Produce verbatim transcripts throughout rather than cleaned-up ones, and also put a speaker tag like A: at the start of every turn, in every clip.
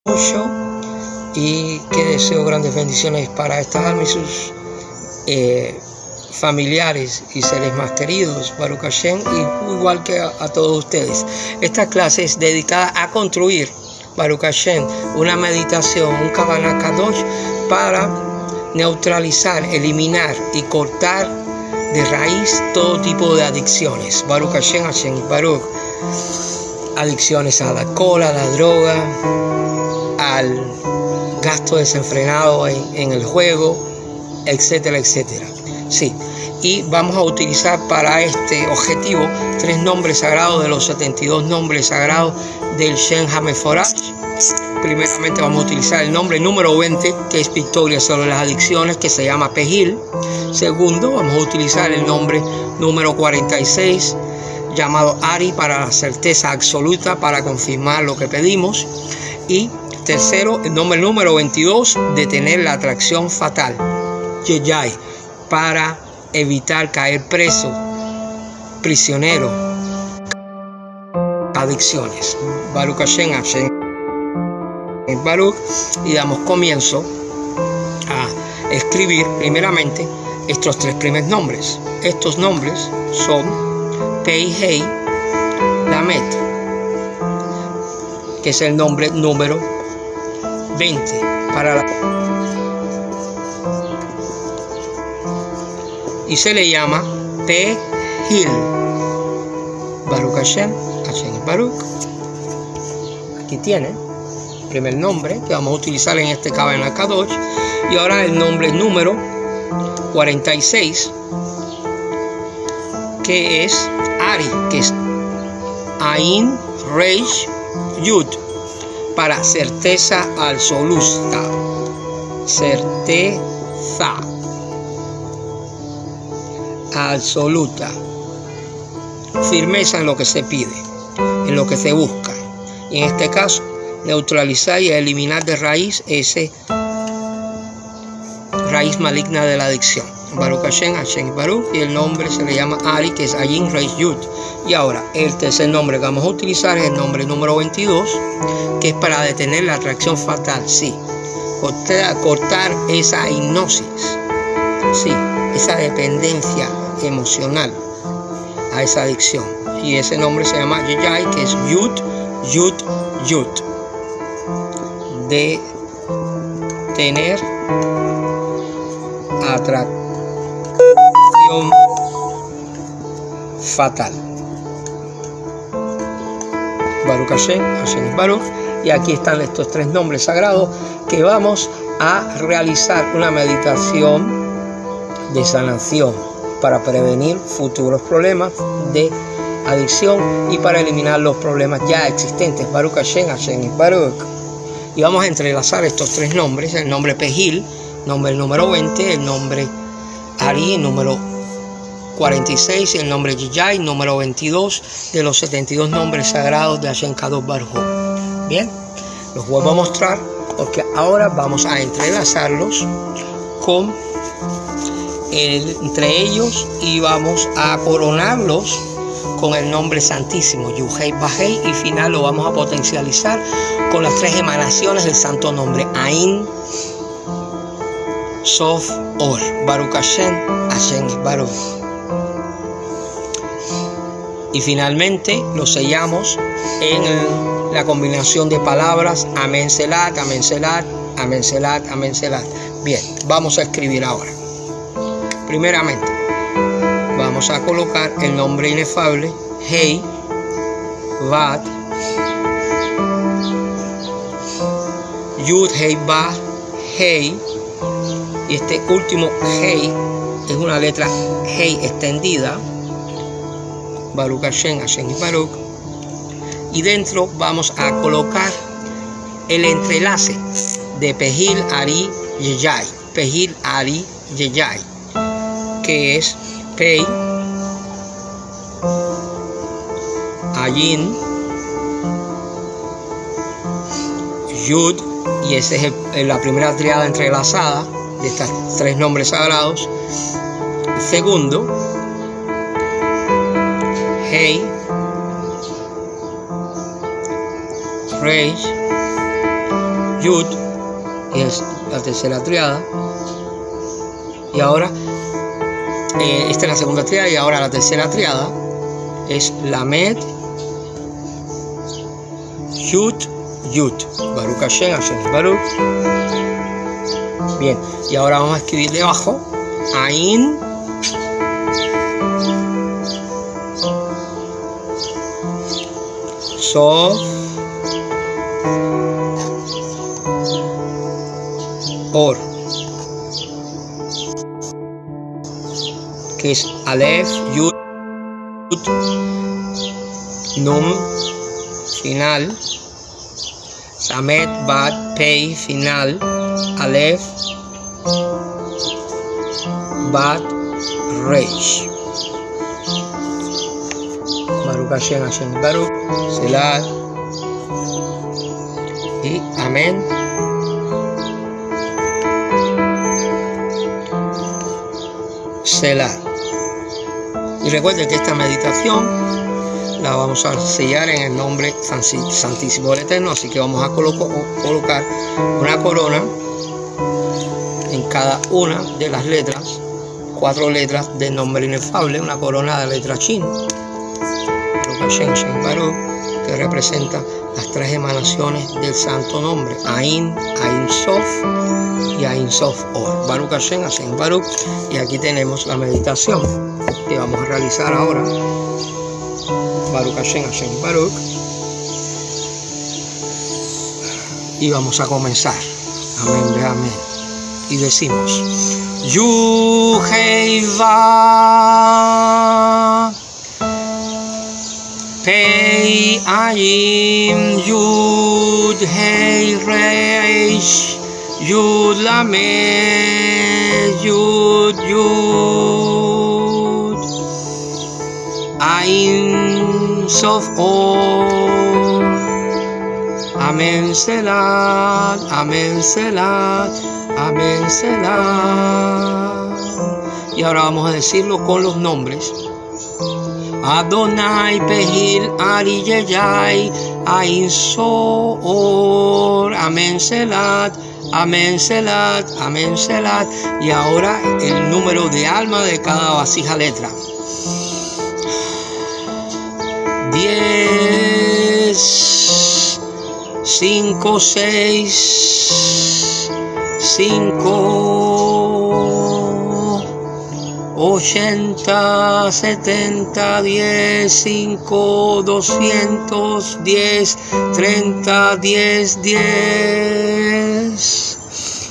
A: mucho y que deseo grandes bendiciones para estas almas y sus eh, familiares y seres más queridos, Baruch Hashem, y igual que a, a todos ustedes. Esta clase es dedicada a construir, Baruch Hashem, una meditación, un Kavanah Kadosh para neutralizar, eliminar y cortar de raíz todo tipo de adicciones. Baruch Hashem, Hashem Baruch. Adicciones al alcohol, a la droga, al gasto desenfrenado en, en el juego, etcétera, etcétera. Sí, y vamos a utilizar para este objetivo tres nombres sagrados de los setenta y dos nombres sagrados del Shem HaMeforash. Primeramente vamos a utilizar el nombre número veinte, que es victoria sobre las adicciones, que se llama Pehil. Segundo, vamos a utilizar el nombre número cuarenta y seis, llamado Ari, para la certeza absoluta, para confirmar lo que pedimos. Y tercero, el nombre número veintidós, detener la atracción fatal, Yeyay, para evitar caer preso, prisionero, adicciones. Baruch Hashem, Hashem Baruch. Y damos comienzo a escribir primeramente estos tres primeros nombres. Estos nombres son Pei Hei Lamet, que es el nombre número veinte para la, y se le llama Pehil. Baruch Hashem, Hashem Baruch. Aquí tiene el primer nombre que vamos a utilizar en este Kavanah Kadosh. Y ahora el nombre número cuarenta y seis, que es Ari, que es Ain Reish Yud, para certeza absoluta, certeza absoluta, firmeza en lo que se pide, en lo que se busca, y en este caso neutralizar y eliminar de raíz ese raíz maligna de la adicción. Baruch Hashem, Hashem Baruch. Y el nombre se le llama Ari, que es Ayin Reish Yud. Y ahora el tercer nombre que vamos a utilizar es el nombre número veintidós, que es para detener la atracción fatal. Sí, cortar, cortar esa hipnosis, sí, esa dependencia emocional a esa adicción. Y ese nombre se llama Yeyay, que es Yud, Yud, Yud. De tener atracción fatal. Baruch Hashem, Hashem Baruch. Y aquí están estos tres nombres sagrados que vamos a realizar una meditación de sanación para prevenir futuros problemas de adicción y para eliminar los problemas ya existentes. Baruch Hashem, Hashem Baruch. Y vamos a entrelazar estos tres nombres: el nombre Pehil, nombre número veinte, el nombre Ari, número cuarenta y seis, y el nombre Yeyay, número veintidós, de los setenta y dos nombres sagrados de Hashem Kadosh Baruch Hu. Bien, los vuelvo a mostrar porque ahora vamos a entrelazarlos con el, entre ellos, y vamos a coronarlos con el nombre santísimo, Yuhei Bajei, y final lo vamos a potencializar con las tres emanaciones del santo nombre, Ain, Sof, Or. Baruch Hashem, Hashem Baruch. Y finalmente lo sellamos en la combinación de palabras Amen Selat, Amen Selat, Amen Selat, Amen Selat. Bien, vamos a escribir ahora. Primeramente vamos a colocar el nombre inefable Hei, Vat, Yud, Hei, Ba, Hei. Y este último Hei es una letra Hei extendida. Baruch Hashem, Hashem Baruch. Y dentro vamos a colocar el entrelace de Pehil, Ari, Yeyay. Pehil, Ari, Yeyay, que es Pei, Ayin, Yud, y esa es el, la primera triada entrelazada de estos tres nombres sagrados. Segundo, Hei, Reish Yud, y es la tercera triada. Y ahora, eh, esta es la segunda triada, y ahora la tercera triada es Lamed, Yud, Yud. Baruch Hashem, Hashem Baruch. Bien, y ahora vamos a escribir debajo Ain, Sof, Or, que es Aleph, Yud, Num, final, Samet, Bat, Pei, final, Aleph, Bat, Reish. Baruch Hashem, Hashem Baruch, Selah y Amén. Selah. Y recuerden que esta meditación la vamos a sellar en el nombre santísimo del Eterno, así que vamos a colo colocar una corona en cada una de las letras, cuatro letras del nombre inefable, una corona de letra Shin, que representa las tres emanaciones del santo nombre, Ain, Ain Sof y Ain Sof Or. Baruch Hashem, Hashem Baruch. Y aquí tenemos la meditación que vamos a realizar ahora. Baruch Hashem, Hashem Baruch. Y vamos a comenzar. Amén, amén. Y decimos Yu Hei Va Pei Ayin Yud Hei Reish Yud Lamed Yud Yud Ain Sof Or. Amén Selah, Amén Selah, Amén Selah. Y ahora vamos a decirlo con los nombres. Adonai Pehil Ari Yeyai Ain Soor. Amén Selah, Amén Selah, Amén Selah. Y ahora el número de alma de cada vasija letra. Diez, cinco, seis, cinco, ochenta, setenta, diez, cinco, doscientos, diez, treinta, diez, diez,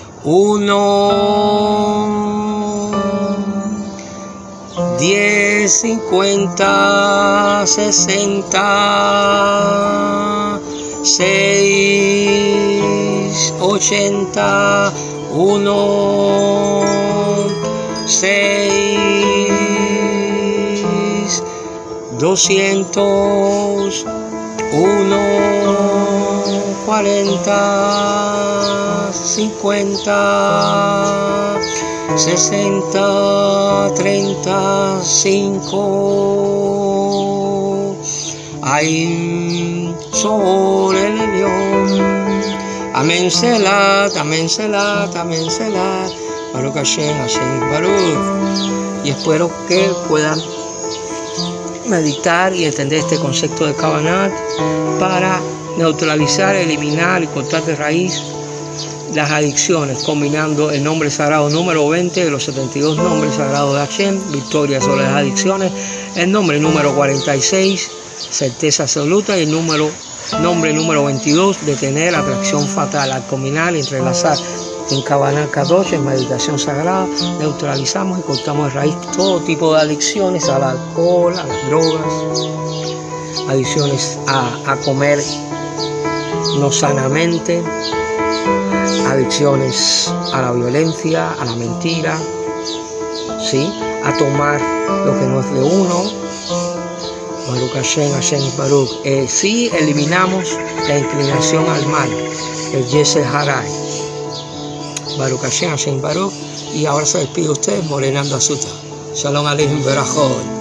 A: uno, diez, cincuenta, sesenta, seis, ochenta, uno, seis, doscientos, uno, cuarenta, cincuenta, sesenta, treinta, cinco, Ain Soor el Elión. Amén Selah, Amén Selah, Amén Selah. Baruch Hashem, Hashem Baruch. Y espero que puedan meditar y entender este concepto de Kavanah para neutralizar, eliminar y cortar de raíz las adicciones, combinando el nombre sagrado número veinte de los setenta y dos nombres sagrados de Hashem, victoria sobre las adicciones, el nombre número cuarenta y seis, certeza absoluta, y el número, nombre número veintidós, detener atracción fatal. Al combinar y entrelazar en Kavanah Kadosh, en meditación sagrada, neutralizamos y cortamos de raíz todo tipo de adicciones al alcohol, a las drogas, adicciones a, a comer no sanamente, adicciones a la violencia, a la mentira, ¿sí? A tomar lo que no es de uno. Baruch Hashem, Hashem Baruch. Eh, sí, eliminamos la inclinación al mal, el Yetzer Haray. Baruch Hashem, Hashem Baruch. Y ahora se despide usted, Morenando Azuta. Shalom Aleichem Berajot.